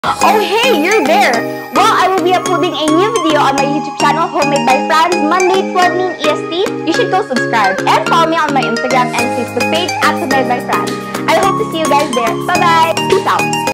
Oh hey, you're there! Well, I will be uploading a new video on my YouTube channel, Homemade by Franz, Monday 12 noon EST. You should go subscribe and follow me on my Instagram and Facebook page at Homemade by Franz. I hope to see you guys there. Bye-bye!